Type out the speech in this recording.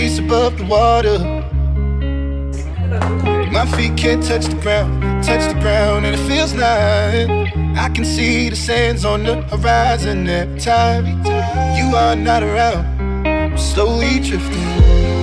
face above the water. My feet can't touch the ground, and it feels nice. I can see the sands on the horizon every time you are not around. I'm slowly drifting.